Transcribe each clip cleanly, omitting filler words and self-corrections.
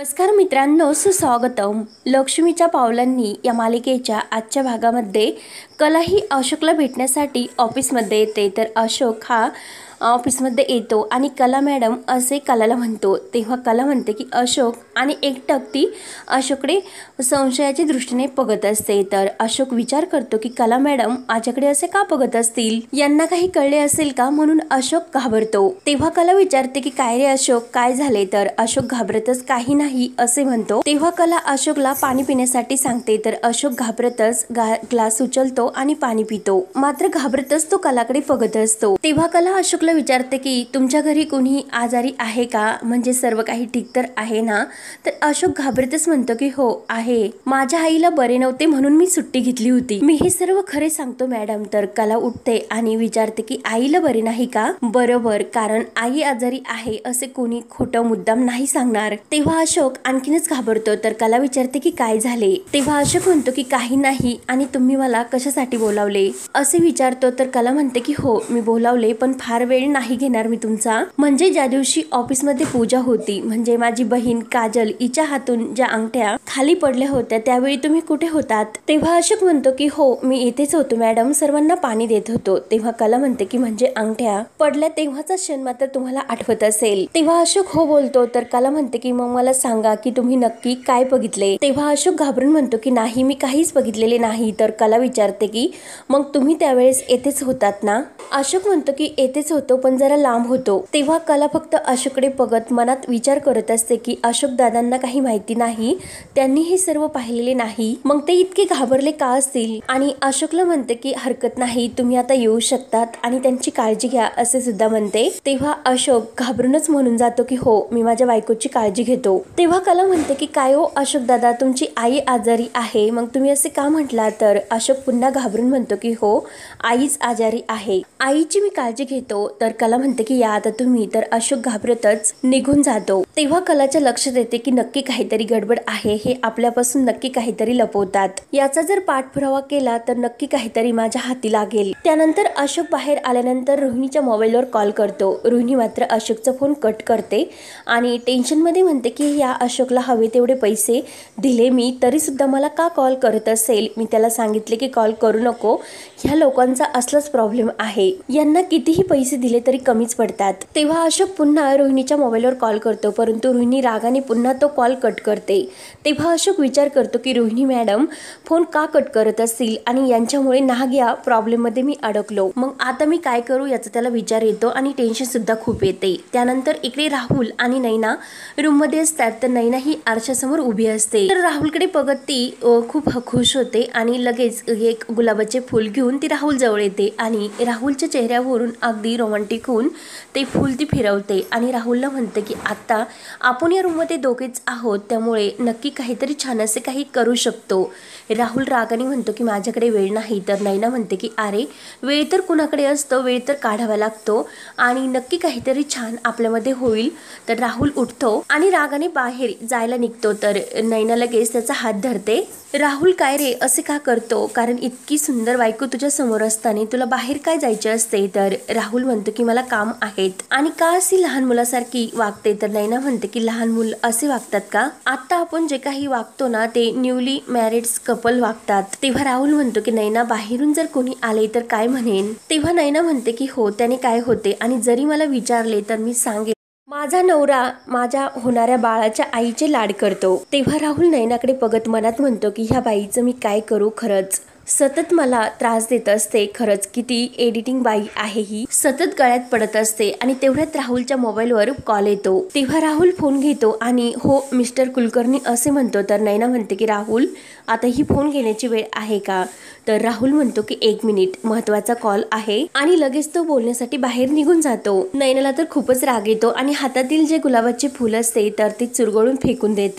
नमस्कार मित्रांनो, सुस्वागतम. लक्ष्मीच्या पावलांनी या मालिकेच्या आजच्या भागामध्ये कला ही अशोकला भेटण्यासाठी ऑफिसमध्ये येते. तर अशोक हा ऑफिसमध्ये येतो आणि कला मॅडम असे कलाला म्हणतो. तेव्हा कला म्हणते की अशोक, आणि एकटक ती अशोककडे संशयाच्या दृष्टीने बघत असते. तर अशोक विचार करतो की कला मॅडम माझ्याकडे असे का बघत असतील, यांना काही कळले असेल का, म्हणून अशोक घाबरतो. तेव्हा कला विचारते की काय रे अशोक, काय झाले. तर अशोक घाबरतच काही नाही असे म्हणतो. तेव्हा कला अशोकला पाणी पिण्यासाठी सांगते. तर अशोक घाबरतच ग्लास उचलतो आणि पाणी पितो. मात्र घाबरतच तो कलाकडे बघत असतो. तेव्हा कला अशोकला विचारते की तुमच्या घरी कोणी आजारी आहे का, म्हणजे सर्व काही ठीक तर आहे ना. तर अशोक घाबरतच म्हणतो की हो आहे, माझ्या आईला बरे नव्हते म्हणून मी सुट्टी घेतली होती. मी हे सर्व खरे सांगतो मॅडम. तर कला उठते आणि विचारते की आईला बरे नाही का. बरोबर, कारण आई आजारी आहे असे कोणी खोटं मुद्दाम नाही सांगणार. तेव्हा अशोक आणखीनच घाबरतो. तर कला विचारते की काय झाले. तेव्हा अशोक म्हणतो की काही नाही, आणि तुम्ही मला कशासाठी बोलावले असे विचारतो. तर कला म्हणते की हो मी बोलावले, पण फार वेळ नाही घेणार मी तुमचा. म्हणजे ज्या दिवशी ऑफिसमध्ये पूजा होती, म्हणजे माझी बहीण काजल हिच्या हातून ज्या अंगठ्या खाली पडल्या होत्या त्यावेळी तुम्ही कुठे होतात. तेव्हा अशोक म्हणतो की हो मी येथेच होतो मॅडम, सर्वांना पाणी देत होतो. तेव्हा कला म्हणते की म्हणजे अंगठ्या पडल्या तेव्हाचा क्षण मात्र तुम्हाला आठवत असेल. तेव्हा अशोक हो बोलतो. तर कला म्हणते की मग मला सांगा की तुम्ही नक्की काय बघितले. तेव्हा अशोक घाबरून म्हणतो की नाही मी काहीच बघितलेले नाही. तर कला विचारते की मग तुम्ही त्यावेळेस येथेच होतात ना. अशोक म्हणतो की येथेच होतो, पण जरा लांब होतो. तेव्हा कला फक्त अशोककडे बघत मनात विचार करत असते की अशोक दादांना काही माहिती नाही, त्यांनी हे सर्व पाहिलेले नाही, मग ते इतके घाबरले का असतील. आणि अशोकला म्हणते की हरकत नाही, तुम्ही आता येऊ शकतात आणि त्यांची काळजी घ्या असे सुद्धा म्हणते. तेव्हा अशोक घाबरूनच म्हणून जातो की हो मी माझ्या बायकोची काळजी घेतो. तेव्हा कला म्हणते की काय हो अशोक दादा, तुमची आई आजारी आहे, मग तुम्ही असे का म्हटला. तर अशोक पुन्हा घाबरून म्हणतो की हो आईच आजारी आहे, आईची मी काळजी घेतो. तर कला म्हणते की या आता तुम्ही. तर अशोक घाबरतच निघून जातो. तेव्हा कलाच्या लक्षात येते की नक्की काहीतरी गडबड आहे, हे आपल्यापासून नक्की काहीतरी लपवतात. याचा जर पाठपुरावा केला तर नक्की काहीतरी माझ्या हाती लागेल. त्यानंतर अशोक बाहेर आल्यानंतर रोहिणीच्या मोबाईलवर कॉल करतो. रोहिणी मात्र अशोकचा फोन कट करते आणि टेन्शन मध्ये म्हणते की या अशोकला हवे तेवढे पैसे दिले मी, तरी सुद्धा मला का कॉल करत असेल. मी त्याला सांगितले की कॉल करू नको, ह्या लोकांचा असलाच प्रॉब्लेम आहे, यांना कितीही पैसे दिले तरी कमीच पडतात. तेव्हा अशोक पुन्हा रोहिणीच्या मोबाईलवर कॉल करतो, परंतु रोहिणी रागाने पुन्हा तो कॉल कट करते. तेव्हा अशोक विचार करतो की रोहिणी मॅडम फोन का कट करत असतील, आणि यांच्यामुळे नाहग्या प्रॉब्लेम मध्ये मी अडकलो. मग आता मी काय करू याचा त्याला विचार येतो आणि टेन्शन सुद्धा खूप येते. त्यानंतर इकडे राहुल आणि नैना रूम मध्ये असतात. तर नैना ही आरशासमोर उभी असते. तर राहुलकडे बघत ती खूप खुश होते आणि लगेच एक गुलाबाचे फूल घेऊन ती राहुल जवळ येते आणि राहुलच्या चेहऱ्यावरून अगदी रोमॅन्टिक होऊन ते फूल ती फिरवते आणि राहुलला म्हणते की आता आपण या रूम मध्ये दोघेच आहोत, त्यामुळे नक्की काहीतरी छान असे काही करू शकतो. राहुल रागाने म्हणतो की माझ्याकडे वेळ नाही. तर नैना म्हणते की अरे वेळ तर कुणाकडे असतो, वेळ तर काढावा लागतो आणि नक्की काहीतरी छान आपल्यामध्ये होईल. तर राहुल उठतो आणि रागाने बाहेर जायला निघतो. तर नैना लगेच त्याचा हात धरते. राहुल काय रे असे का करतो, कारण इतकी सुंदर बायको तुझ्या समोर असताना तुला बाहेर काय जायचे असते. तर राहुल म्हणतो की मला काम आहेत, आणि का अशी लहान मुलासारखी वागते. तर नैना म्हणते की लहान मुल असे वागतात का, आता आपण जे काही वागतो ना ते न्यूली मॅरिड कपल वागतात. तेव्हा राहुल म्हणतो की नैना बाहेरून जर कोणी आले तर काय म्हणेन. तेव्हा नैना म्हणते की हो त्याने काय होते, आणि जरी मला विचारले तर मी सांगेन माझा नवरा माझ्या होणाऱ्या बाळाच्या आईचे लाड करतो. तेव्हा राहुल नैनाकडे बघत मनात म्हणतो की ह्या बाईचं मी काय करू, खरंच सतत मला त्रास देत असते, खरंच किती एडिटिंग बाई आहे ही, सतत गळ्यात पडत असते. आणि तेवढ्यात राहुलच्या मोबाईलवर कॉल येतो. तेव्हा राहुल फोन घेतो आणि हो मिस्टर कुलकर्णी असे म्हणतो. तर नैना म्हणते की राहुल आता ही फोन घेण्याची वेळ आहे का. तर राहुल म्हणतो की 1 मिनिट, महत्वाचा कॉल आहे, आणि लगेच तो बोलण्यासाठी बाहेर निघून जातो. नैनाला तर खूपच राग येतो आणि हातातील जे गुलाबाचे फूल असते तर ते चुरगळून फेकून देते.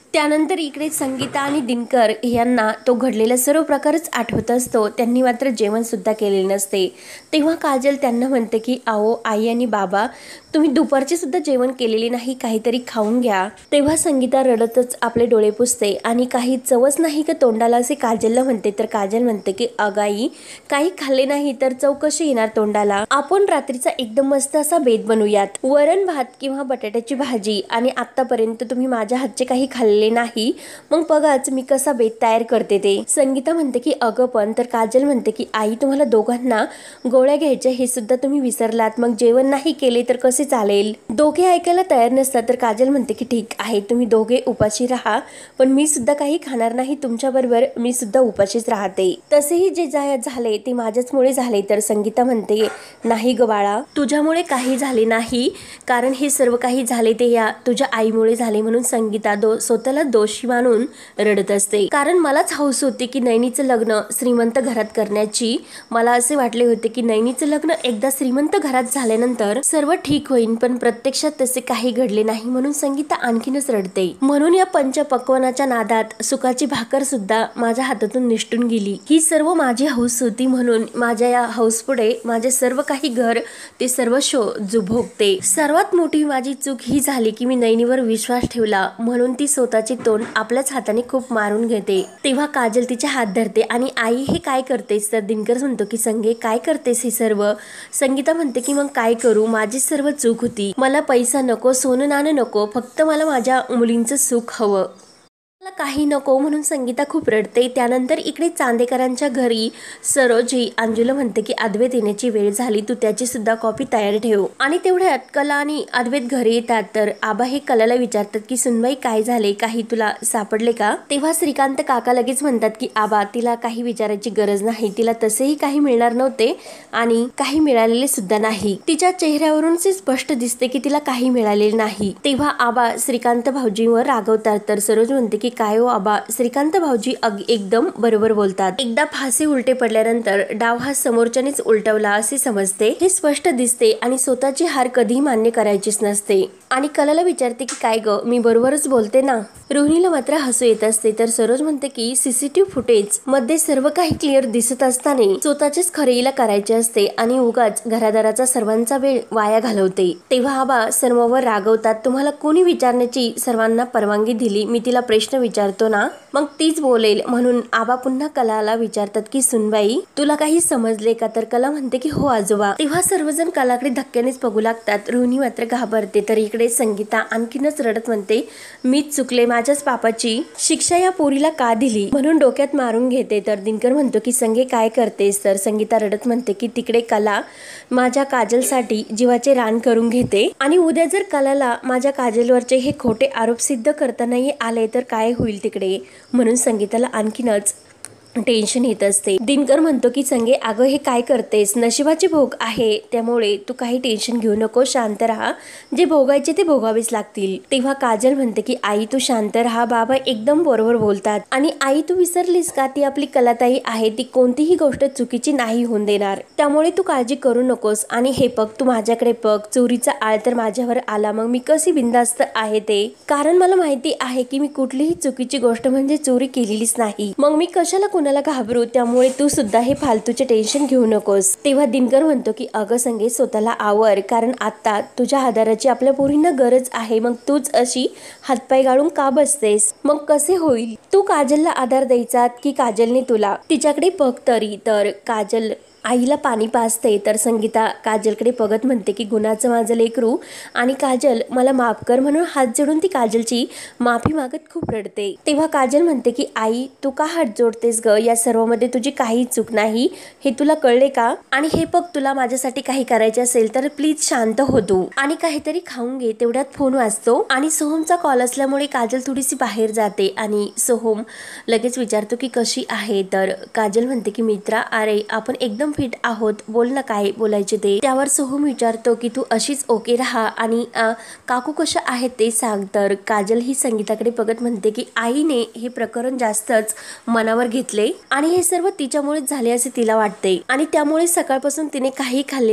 त्यानंतर इकडे संगीता आणि दिनकर यांना तो घडलेला सर्व प्रकारच आठवत असतो. त्यांनी मात्र जेवण सुद्धा केलेले नसते. तेव्हा काजल त्यांना म्हणते की आओ आई आणि बाबा, तुम्ही दुपारचे सुद्धा जेवण केलेले नाही, काहीतरी खाऊन घ्या. तेव्हा संगीता रडतच आपले डोळे पुसते आणि काही चवच नाही का तोंडाला असे काजलला म्हणते. तर काजल म्हणते की अगाई, काही खाल्ले नाही तर चव कशी येणार तोंडाला. आपण रात्रीचा एकदम मस्त असा बेत बनवूयात, वरण भात किंवा बटाट्याची भाजी. आणि आतापर्यंत तुम्ही माझ्या हातचे काही खाल्ले नाही, मग बघाच मी कसा बेत तयार करते ते. संगीता म्हणते की अगं पण. तर काजल म्हणते की आई, तुम्हाला दोघांना गोळ्या घ्यायच्या हे सुद्धा तुम्ही विसरलात, मग जेवण नाही केले तर कसे चालेल. दोघे ऐकायला तयार नसतात. तर काजल म्हणते की ठीक आहे, तुम्ही दोघे उपाशी राहा, पण मी सुद्धा काही खाणार नाही तुमच्या बरोबर, मी सुद्धा उपाशीच राहते. तसेही जे झाले ते माझ्याचमुळे झाले. तर संगीता म्हणते नाही ग बाळा, तुझ्यामुळे काही झाले नाही, कारण हे सर्व काही झाले ते या तुझ्या आईमुळे झाले. म्हणून संगीता स्वतःला दोषी मानून रडत असते. कारण मलाच हौस होती की नैनीचं लग्न श्रीमंत घरात करण्याची. मला असे वाटले होते की नैनीचं लग्न एकदा श्रीमंत घरात झाल्यानंतर सर्व ठीक होईल, पण प्रत्यक्षात तसे काही घडले नाही. म्हणून संगीता आणखीनच रडते. म्हणून या पंचपक्वानाच्या नादात सुखाची भाकर सुद्धा माझ्या हातातून निष्ठून गेली. ही सर्व माझी हौस होती, म्हणून माझ्या या हौस पुढे माझे सर्व काही घर ते सर्व भोगते. सर्वात मोठी माझी चूक ही झाली की मी नैनीवर विश्वास ठेवला, म्हणून ती स्वतःचे तोंड आपल्याच हाताने खूप मारून घेते. तेव्हा काजल तिचे हात धरते आणि आई हे काय करतेस. तर दिनकर म्हणतो की संगे काय करतेस हे सर्व. संगीता म्हणते की मग काय करू, माझी सर्व चूक होती. मला पैसा नको, सोनं नाणं नको, फक्त मला माझ्या मुलींचं सुख हवं, मला काही नको. म्हणून संगीता खूप रडते. त्यानंतर इकडे चांदेकरांच्या घरी सरोजी अंजूला म्हणते की अद्वैत येण्याची वेळ झाली, तू त्याची सुद्धा कॉपी तयार ठेव. आणि तेवढ्यात कला आणि अद्वैत घरी येतात. तर आबा हे कलाला विचारतात की सुनबाई काय झाले, काही तुला सापडले का. तेव्हा श्रीकांत काका लगेच म्हणतात की आबा, तिला काही विचारायची गरज नाही, तिला तसेही काही मिळणार नव्हते आणि काही मिळालेले सुद्धा नाही. तिच्या चेहऱ्यावरून स्पष्ट दिसते की तिला काही मिळालेले नाही. तेव्हा आबा श्रीकांत भाऊजींवर रागवतात. तर सरोज म्हणते की काय हो आबा, श्रीकांत भाऊजी एकदम बरोबर बोलतात. एकदा फासे उलटे पडल्यानंतर डाव हा समोरच्यानेच उलटवला असे समजते, हे स्पष्ट दिसते. आणि स्वतःची हार कधीही मान्य करायचीच नसते. आणि कलाला विचारते की काय ग, मी बरोबरच बोलते ना. रोहिणीला मात्र हसू येत असते. तर सरोज म्हणते की सीसीटीव्ही फुटेज मध्ये सर्व काही क्लिअर दिसत असताना स्वतःचेच खरेईला करायचे असते आणि उगाच घरादाराचा सर्वांचा वेळ वाया घालवते. तेव्हा आबा सर्वांवर रागवतात. तुम्हाला कोणी विचारण्याची सर्वांना परवानगी दिली, मी तिला प्रश्न विचारतो ना, मग तीच बोलेल. म्हणून आबा पुन्हा कलाला विचारतात की सुनबाई, तुला काही समजले का. तर कला म्हणते की हो आजोबा. तेव्हा सर्वजण कलाकडे धक्क्यानेच बघू लागतात. रोहिणी मात्र घाबरते. तर इकडे संगीता आणखीनच रडत म्हणते मीच चुकले, माझ्याच पापाची शिक्षा या पोरीला का दिली, म्हणून डोक्यात मारून घेते. तर दिनकर म्हणतो की संगे काय करतेस. तर संगीता रडत म्हणते की तिकडे कला माझ्या काजलसाठी जीवाचे रान करून घेते आणि उद्या जर कलाला माझ्या काजलवरचे हे खोटे आरोप सिद्ध करता नाही आले तर काय होईल तिकडे. म्हणून संगीताला आणखीनच टेन्शन येत असते. दिनकर म्हणतो की संगे अगं हे काय करतेस, नशिबाचे भोग आहे, त्यामुळे तू काही टेन्शन घेऊ नको, शांत राहा, जे भोगायचे ते भोगावेच लागतील. तेव्हा काजल म्हणते की आई तू शांत राहा, बाबा एकदम बरोबर बोलतात. आणि आई तू विसरलीस का, ती आपली कलाताई आहे, ती कोणतीही गोष्ट चुकीची नाही होऊन देणार, त्यामुळे तू काळजी करू नकोस. आणि हे बघ, तू माझ्याकडे बघ, चोरीचा आळ तर माझ्यावर आला, मग मी कशी बिंदास्त आहे ते, कारण मला माहिती आहे की मी कुठलीही चुकीची गोष्ट म्हणजे चोरी केलेलीच नाही, मग मी कशाला कुणाला घाबरू, त्यामुळे तू सुद्धा हे फालतूचे टेन्शन घेऊ नकोस. तेव्हा दिनकर म्हणतो की अगं संगे स्वतःला आवर, कारण आता तुझ्या आधाराची आपल्या पोरींना गरज आहे, मग तूच अशी हातपाय गाळून का बसतेस, मग कसे होईल. तू काजलला आधार द्यायचा की काजलने तुला, तिच्याकडे बघ तरी. तर काजल आईला पाणी पाजते. तर संगीता काजलकडे बघत म्हणते की गुणाचं माझं लेकरू, आणि काजल मला माफ कर, म्हणून हात जोडून ती काजलची माफी मागत खूप रडते. तेव्हा काजल म्हणते की आई तू का हात जोडतेस ग, या सर्वांमध्ये तुझी काही चूक नाही, हे तुला कळले का. आणि हे बघ, तुला माझ्यासाठी काही करायचे असेल तर प्लीज शांत हो तू आणि काहीतरी खाऊन घे. तेवढ्यात फोन वाजतो आणि सोहमचा कॉल असल्यामुळे काजल थोडीशी बाहेर जाते आणि सोहम लगेच विचारतो की कशी आहे. तर काजल म्हणते की मित्रा, अरे आपण एकदम एकदम फिट आहोत, बोल ना काय बोलायचे ते. त्यावर सोहम विचारतो की तू अशीच ओके राहा आणि काकू कशा आहेत ते सांग. तर काजल ही संगीताकडे बघत म्हणते की आईने हे प्रकरण जास्तच मनावर घेतले आणि हे सर्व तिच्यामुळेच झाले असे तिला वाटते आणि त्यामुळे सकाळपासून तिने काही खाल्ले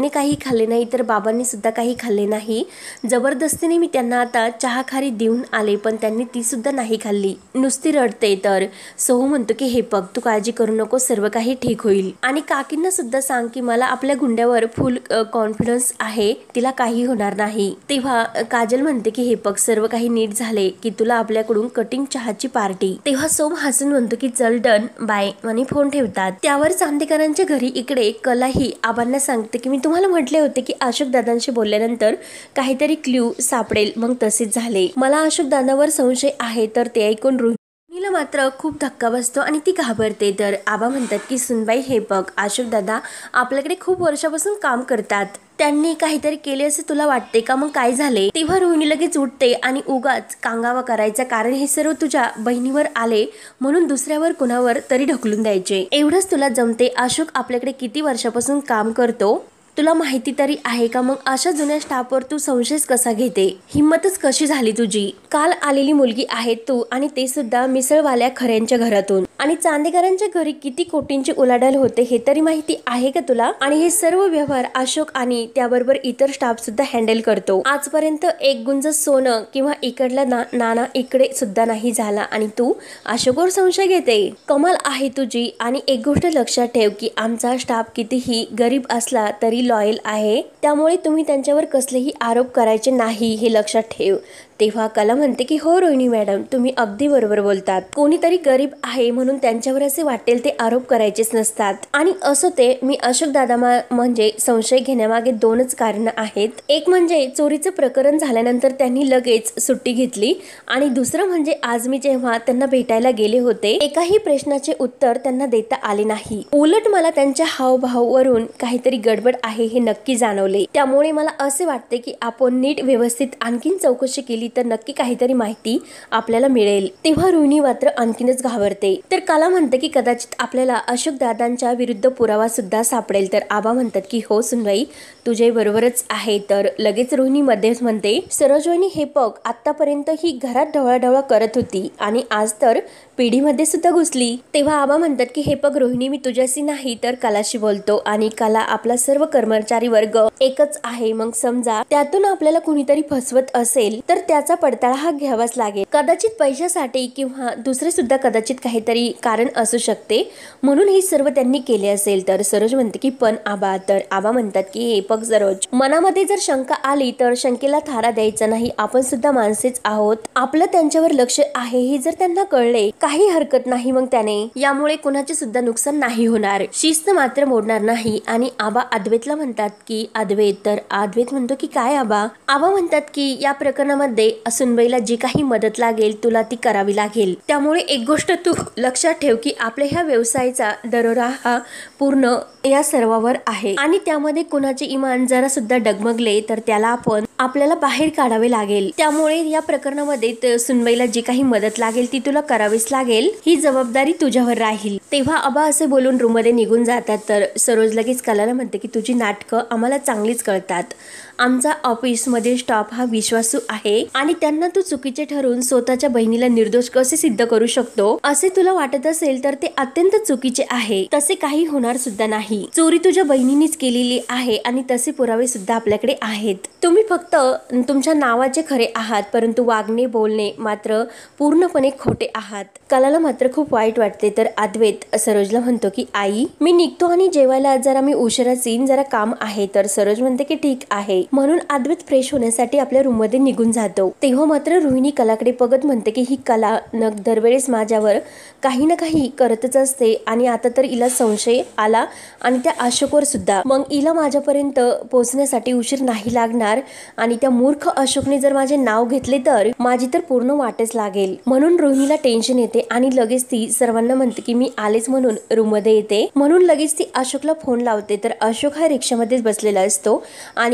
नाही तर बाबांनी सुद्धा काही खाल्ले नाही. जबरदस्तीने मी त्यांना आता चहा खारी देऊन आले पण त्यांनी ती सुद्धा नाही खाल्ली, नुसती रडते. तर सोहम म्हणतो की हे बघ तू काळजी करू नको, सर्व काही ठीक होईल आणि काकींना सुद्धा सांग की मला आपल्या गुंड्यावर फुल कॉन्फिडन्स आहे, तिला काही होणार नाही. तेव्हा काजल म्हणते की हे बघ सर्व काही नीट झाले की तुला आपल्याकडून कटिंग चहाची पार्टी. तेव्हा सोम हसून म्हणतो की चल डन बाय आणि फोन ठेवतात. त्यावर चांदेकरांच्या घरी इकडे कलाही आबांना सांगते की मी तुम्हाला म्हटले होते की अशोक दादांशी बोलल्यानंतर काहीतरी क्ल्यू सापडेल, मग तसेच झाले. मला अशोक दादावर संशय आहे. तर ते ऐकून रोहिणीला मात्र खूप धक्का बसतो आणि ती घाबरते. तर आबा म्हणतात की सुनबाई हे बघ अशोक दादा आपल्याकडे खूप वर्षापासून काम करतात, त्यांनी काहीतरी केले असे तुला वाटते का, मग काय झाले. तेव्हा रोहिणी लगेच उठते आणि उगाच कांगावा करायचा, कारण हे सर्व तुझ्या बहिणीवर आले म्हणून दुसऱ्यावर कुणावर तरी ढकलून द्यायचे, एवढंच तुला जमते. अशोक आपल्याकडे किती वर्षापासून काम करतो तुला माहिती तरी आहे का, मग अशा जुन्या स्टाफवर तू संशय कसा घेते, हिम्मतच कशी झाली तुझी. काल आलेली मुलगी आहे तू आणि ते सुद्धा मिसळवाल्या खऱ्यांच्या घरातून, आणि चांदेकरांच्या घरी किती कोटींची उलाढाल होते हे तरी माहिती आहे का तुला. आणि हे सर्व व्यवहार अशोक आणि त्याबरोबर इतर स्टाफ सुद्धा हँडल करतो. आजपर्यंत एक गुंज सोनं किंवा इकडला नाना इकडे सुद्धा नाही झाला आणि तू अशोकवर संशय घेते, कमाल आहे तुझी. आणि एक गोष्ट लक्षात ठेव की आमचा स्टाफ कितीही गरीब असला तरी लॉयल आहे, त्यामुळे तुम्ही त्यांच्यावर कसलेही आरोप करायचे नाही हे लक्षात ठेव. तेव्हा कला म्हणते की हो रोहिणी मॅडम तुम्ही अगदी बरोबर बोलतात, कोणीतरी गरीब आहे म्हणून त्यांच्यावर असे वाटेल ते आरोप करायचेच नसतात. आणि असो ते मी अशोक दादा म्हणजे संशय घेण्यामागे दोनच कारण आहेत. एक म्हणजे चोरीचं प्रकरण झाल्यानंतर त्यांनी लगेच सुट्टी घेतली आणि दुसरं म्हणजे आज मी जेव्हा त्यांना भेटायला गेले होते एकाही प्रश्नाचे उत्तर त्यांना देता आले नाही, उलट मला त्यांच्या हावभावावरून काहीतरी गडबड आहे हे नक्की जाणवले. त्यामुळे मला असे वाटते की आपण नीट व्यवस्थित आणखीन चौकशी केली तर नक्की काहीतरी माहिती आपल्याला मिळेल. तेव्हा रोहिणी मात्र आणखीनच घाबरते. तर कला म्हणते की कदाचित आपल्याला अशोक दादांच्या विरुद्ध पुरावा सुद्धा सापडेल. तर आबा म्हणतात की हो सुनबाई तुझे बरोबरच आहे. तर लगेच रोहिणी मध्येच म्हणते सरोजवानी हे बघ आतापर्यंत ही घरात ढवळाढवळ करत होती आणि आज तर पिढीमध्ये सुद्धा घुसली. तेव्हा आबा म्हणतात की हे बघ रोहिणी मी तुझ्याशी नाही तर कलाशी बोलतो आणि कला आपला सर्व कर्मचारी वर्ग एकच आहे, मग समजा त्यातून आपल्याला कुणीतरी फसवत असेल तर त्याचा पडताळा हा घ्यावाच लागेल. कदाचित पैशासाठी किंवा दुसरे सुद्धा कदाचित काहीतरी कारण असू शकते म्हणून हे सर्व त्यांनी केले असेल. तर सरोज म्हणते की पण आबा. तर आबा म्हणतात की हे बघ सरोज मनामध्ये जर शंका आली तर शंकेला थारा द्यायचा नाही, आपण सुद्धा माणसेच आहोत, आपलं त्यांच्यावर लक्ष आहे हे जर त्यांना कळले काही हरकत नाही, मग त्याने यामुळे कुणाचे सुद्धा नुकसान नाही होणार, शिस्त मात्र मोडणार नाही. आणि आबा अद्वैतला म्हणतात की अद्वैत. तर अद्वैत म्हणतो की काय आबा. आबा म्हणतात की या प्रकरणामध्ये सुनबाईला जी काही मदत लागेल तुला ती करावी लागेल, त्यामुळे एक गोष्ट तू लक्षात ठेव की आपल्या ह्या व्यवसायाचा दरोरा हा पूर्ण या सर्वावर आहे आणि त्यामध्ये कुणाचे इमान जरा सुद्धा डगमगले तर त्याला आपल्याला बाहेर काढावे लागेल. त्यामुळे या प्रकरणामध्ये सुनबाईला जी काही मदत लागेल ती तुला करावीच लागेल, ही जबाबदारी तुझ्यावर राहील. तेव्हा आबा असे बोलून रूम मध्ये निघून जातात. तर सरोज लगेच कलाला म्हणते की तुझी नाटकं आम्हाला चांगलीच कळतात, आमचा ऑफिस मध्ये स्टाफ हा विश्वासू आहे आणि त्यांना तू चुकीचे ठरवून स्वतःच्या बहिणीला निर्दोष कसे सिद्ध करू शकतो असे तुला वाटत असेल तर ते अत्यंत चुकीचे आहे, तसे काही होणार सुद्धा नाही. चोरी तुझ्या बहिणीनेच केलेली आहे आणि तसे पुरावे सुद्धा आपल्याकडे आहेत. तुम्ही फक्त तुमच्या नावाचे खरे आहात परंतु वागणे बोलणे मात्र पूर्णपणे खोटे आहात. कलाला मात्र खूप वाईट वाटते. तर अद्वैत सरोजला म्हणतो की आई मी निघतो आणि जेवायला जरा मी उशिराच येईन, जरा काम आहे. तर सरोज म्हणते की ठीक आहे, म्हणून अद्वैत फ्रेश होण्यासाठी आपल्या रूम मध्ये निघून जातो. तेव्हा मात्र रोहिणी कलाकडे बघत म्हणते की ही कला दरवेळेस माझ्यावर काही ना काही करतच असते आणि आता तर हिला संशय आला आणि त्या अशोकवर सुद्धा, मग हिला माझ्यापर्यंत पोहोचण्यासाठी उशीर नाही लागणार आणि त्या मूर्ख अशोकने जर माझे नाव घेतले तर माझी तर पूर्ण वाटच लागेल. म्हणून रोहिणीला टेन्शन येते आणि लगेच ती सर्वांना म्हणते की मी आलेच म्हणून रूम मध्ये येते. म्हणून लगेच ती अशोकला फोन लावते. तर अशोक हा रिक्षामध्येच बसलेला असतो आणि घाबरत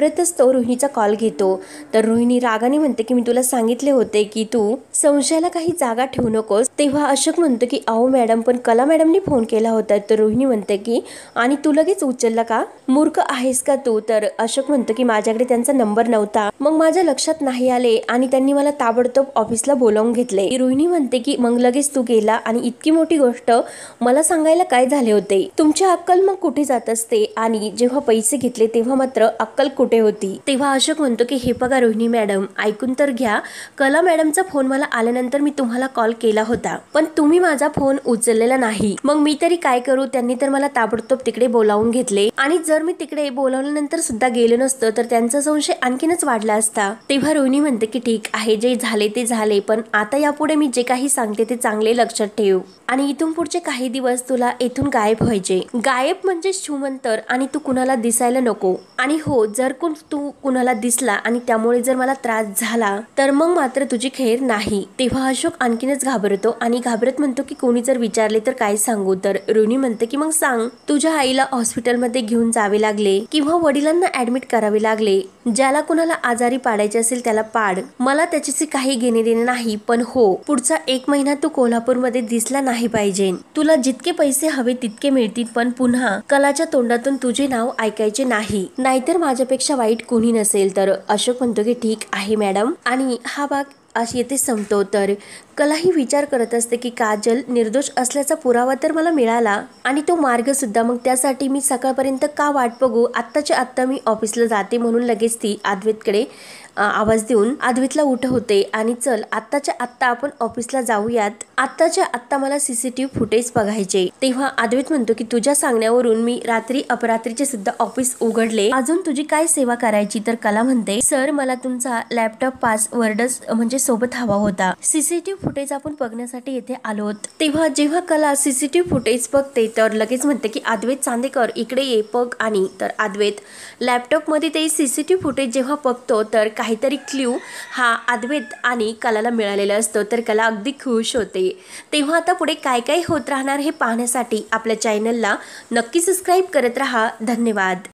घाबरतच तो रोहिणीचा कॉल घेतो. तर रोहिणी रागाने म्हणते की मी तुला सांगितले होते की तू संशयाला काही जागा ठेवू नकोस. तेव्हा अशोक म्हणतो की अहो मॅडम, पण कला मॅडमनी फोन केला होता. तर रोहिणी म्हणते की आणि तू लगेच उचलला का? मूर्ख आहेस का तू? तर अशोक म्हणतो की माझ्याकडे त्यांचा नंबर नव्हता, मग माझ्या लक्षात नाही आले आणि त्यांनी मला ताबडतोब ऑफिसला बोलावून घेतले. रोहिणी म्हणते की मग लगेच तू गेला आणि इतकी मोठी गोष्ट मला सांगायला काय झाले होते? तुमची अक्कल मग कुठे जात असते? आणि जेव्हा पैसे घेतले तेव्हा मात्र अक्कल कुठे होती? तेव्हा अशोक म्हणतो की हे बघा रोहिणी मॅडम, ऐकून तर घ्या. कला मॅडमचा फोन मला आल्यानंतर मी तुम्हाला कॉल केला होता, पण तुम्ही माझा फोन उचललेला नाही. मग मी तरी काय करू? त्यांनी तर मला ताबडतोब तिकडे बोलावून घेतले आणि जर मी तिकडे बोलावल्यानंतर सुद्धा गेलो नसतं तर त्यांचा संशय आणखीनच वाढला असता. तेव्हा रोहिणी म्हणते की ठीक आहे, जे झाले ते झाले, पण आता यापुढे मी जे काही सांगते ते चांगले लक्षात ठेव आणि इथून पुढचे काही दिवस तुला इथून गायब व्हायचे. गायब म्हणजे छूमंतर आणि तू कुणाला दिसायला नको. आणि हो, जर तू कुणाला दिसला आणि त्यामुळे जर मला त्रास झाला तर मग मात्र तुझी खैर नाही. तेव्हा अशोक आणखीनच घाबरतो आणि घाबरत म्हणतो की कोणी जर विचारले तर काय सांगू? तर रोहिणी म्हणते की मग सांग, तुझ्या आईला हॉस्पिटलमध्ये घेऊन जावे लागले किंवा वडिलांना ऍडमिट करावे लागले. ज्याला कुणाला आजारी पाडायचे असेल त्याला पाड, मला त्याच्याशी काही घेणे देणे नाही. पण हो, पुढचा 1 महिना तू कोल्हापूरमध्ये दिसला नाही पाहिजे. तुला जितके पैसे हवे तितके मिळतील, पण पुन्हा कलाच्या तोंडातून तुझे नाव ऐकायचे नाही, नाहीतर माझ्यापेक्षा वाईट कोणी नसेल. तर अशोक म्हणतो की ठीक आहे मॅडम, आणि हा भाग अशी येथे संपतो. तर कलाही विचार करत असते की काजल निर्दोष असल्याचा पुरावा तर मला मिळाला आणि तो मार्ग सुद्धा, मग त्यासाठी मी सकाळपर्यंत का वाट बघू? आत्ताच्या आत्ता मी ऑफिसला जाते. म्हणून लगेच ती अद्वैतकडे आवाज देऊन अद्वैतला उठवते आणि चल आत्ताच्या आत्ता आपण ऑफिसला जाऊयात, आत्ताच्या आत्ता मला सीसीटीव्ही फुटेज बघायचे. तेव्हा अद्वैत म्हणतो की तुझ्या सांगण्यावरून मी रात्री अपरात्रीचे सुद्धा ऑफिस उघडले, अजून तुझी काय सेवा करायची? तर कला म्हणते सर, मला तुमचा लॅपटॉप पासवर्ड म्हणजे सोबत हवा होता. सीसीटीव्ही फुटेज आपण बघण्यासाठी येथे आलो. तेव्हा जेव्हा कला सीसीटीव्ही फुटेज बघते तर लगेच म्हणते की अद्वैत चांदेकर इकडे ये बघ. आणि तर अद्वैत लॅपटॉप मध्ये ते सीसीटीव्ही फुटेज जेव्हा बघतो तर काहीतरी क्ल्यू हा अद्वैत आणि कलाला मिळालेला असतो. तर कला अगदी खुश होते. तेव्हा आता पुढे काय काय होत राहणार हे पाहण्यासाठी आपल्या चॅनलला नक्की सबस्क्राईब करत राहा. धन्यवाद.